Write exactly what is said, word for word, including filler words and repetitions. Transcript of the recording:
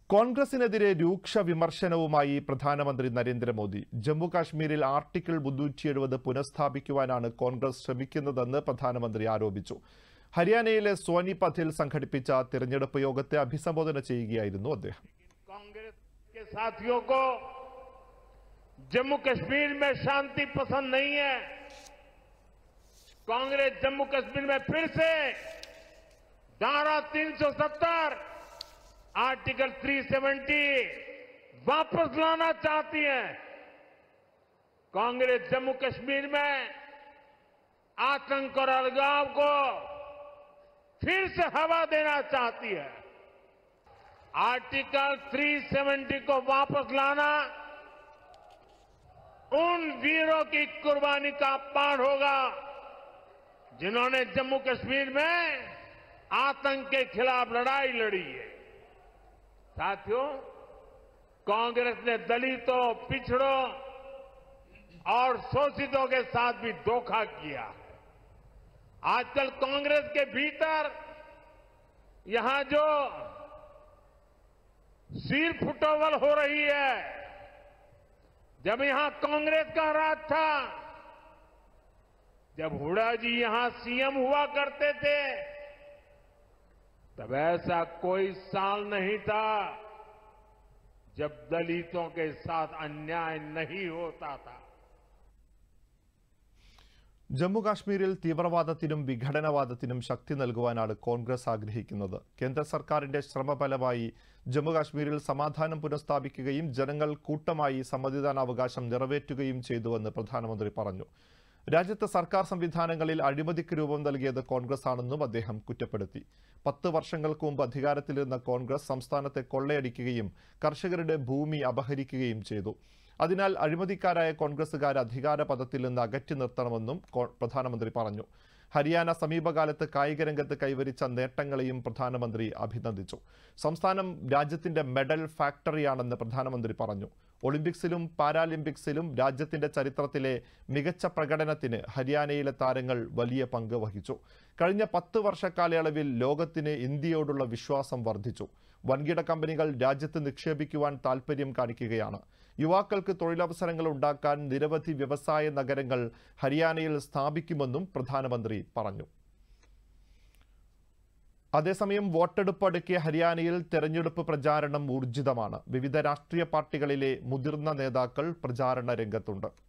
കോൺഗ്രസിനെതിരെ രൂക്ഷ വിമർശനവുമായി പ്രധാനമന്ത്രി നരേന്ദ്രമോദി. ജമ്മു കാശ്മീരിൽ ആർട്ടിക്കിൾ മുന്നൂറ്റി എഴുപത് പുനഃസ്ഥാപിക്കുവാനാണ് കോൺഗ്രസ് ശ്രമിക്കുന്നതെന്ന് പ്രധാനമന്ത്രി ആരോപിച്ചു. ഹരിയാനയിലെ സോനിപത്തിൽ സംഘടിപ്പിച്ച തിരഞ്ഞെടുപ്പ് യോഗത്തെ അഭിസംബോധന ചെയ്യുകയായിരുന്നു അദ്ദേഹം. जम्मू कश्मीर में शांति पसंद नहीं है। कांग्रेस जम्मू कश्मीर में फिर से धारा तीन सौ सत्तर आर्टिकल तीन सौ सत्तर वापस लाना चाहती है। कांग्रेस जम्मू कश्मीर में आतंक और अलगाव को फिर से हवा देना चाहती है। आर्टिकल तीन सौ सत्तर को वापस लाना उन वीरों की कुर्बानी का अपमान होगा जिन्होंने जम्मू कश्मीर में आतंक के खिलाफ लड़ाई लड़ी है। साथियों, कांग्रेस ने दलितों, पिछड़ों और शोषितों के साथ भी धोखा किया है। आजकल कांग्रेस के भीतर यहां जो सिर फुटोवल हो रही है, जब यहां कांग्रेस का राज था, जब हुड्डा जी यहां सीएम हुआ करते थे, तब ऐसा कोई साल नहीं था जब दलितों के साथ अन्याय नहीं होता था. ജമ്മു കാശ്മീരിൽ തീവ്രവാദത്തിനും വിഘടനവാദത്തിനും ശക്തി നൽകുവാനാണ് കോൺഗ്രസ് ആഗ്രഹിക്കുന്നത്. കേന്ദ്ര സർക്കാരിന്റെ ശ്രമഫലമായി ജമ്മു കാശ്മീരിൽ സമാധാനം പുനഃസ്ഥാപിക്കുകയും ജനങ്ങൾ കൂട്ടമായി സമ്മതിദാനാവകാശം നിറവേറ്റുകയും ചെയ്തുവെന്ന് പ്രധാനമന്ത്രി പറഞ്ഞു. രാജ്യത്തെ സർക്കാർ സംവിധാനങ്ങളിൽ അഴിമതിക്ക് രൂപം നൽകിയത് കോൺഗ്രസ് ആണെന്നും അദ്ദേഹം കുറ്റപ്പെടുത്തി. പത്ത് വർഷങ്ങൾക്ക് മുമ്പ് അധികാരത്തിലിരുന്ന കോൺഗ്രസ് സംസ്ഥാനത്തെ കൊള്ളയടിക്കുകയും കർഷകരുടെ ഭൂമി അപഹരിക്കുകയും ചെയ്തു. അതിനാൽ അഴിമതിക്കാരായ കോൺഗ്രസുകാരെ അധികാര പദത്തിൽ നിന്ന് അകറ്റി നിർത്തണമെന്നും പ്രധാനമന്ത്രി പറഞ്ഞു. ഹരിയാന സമീപകാലത്ത് കായിക രംഗത്ത് കൈവരിച്ച നേട്ടങ്ങളെയും പ്രധാനമന്ത്രി അഭിനന്ദിച്ചു. സംസ്ഥാനം രാജ്യത്തിന്റെ മെഡൽ ഫാക്ടറിയാണെന്ന് പ്രധാനമന്ത്രി പറഞ്ഞു. ഒളിമ്പിക്സിലും പാരാലിമ്പിക്സിലും രാജ്യത്തിന്റെ ചരിത്രത്തിലെ മികച്ച പ്രകടനത്തിന് ഹരിയാനയിലെ താരങ്ങൾ വലിയ പങ്ക് വഹിച്ചു. കഴിഞ്ഞ പത്ത് വർഷക്കാലയളവിൽ ലോകത്തിന് ഇന്ത്യയോടുള്ള വിശ്വാസം വർദ്ധിച്ചു. വൻകിട കമ്പനികൾ രാജ്യത്ത് നിക്ഷേപിക്കുവാൻ താൽപര്യം കാണിക്കുകയാണ്. യുവാക്കൾക്ക് തൊഴിലവസരങ്ങൾ ഉണ്ടാക്കാൻ നിരവധി വ്യവസായ നഗരങ്ങൾ ഹരിയാനയിൽ സ്ഥാപിക്കുമെന്നും പ്രധാനമന്ത്രി പറഞ്ഞു. അതേസമയം വോട്ടെടുപ്പ് അടുക്കിയ ഹരിയാനയിൽ തെരഞ്ഞെടുപ്പ് പ്രചാരണം ഊർജിതമാണ്. വിവിധ രാഷ്ട്രീയ പാർട്ടികളിലെ മുതിർന്ന നേതാക്കൾ പ്രചാരണ രംഗത്തുണ്ട്.